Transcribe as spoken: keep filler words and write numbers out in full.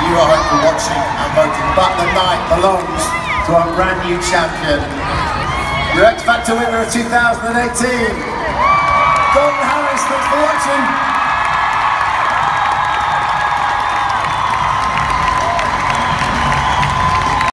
you at home for watching and voting. But the night belongs to our brand new champion, your X Factor winner of two thousand eighteen, Dalton Harris. Thanks for watching.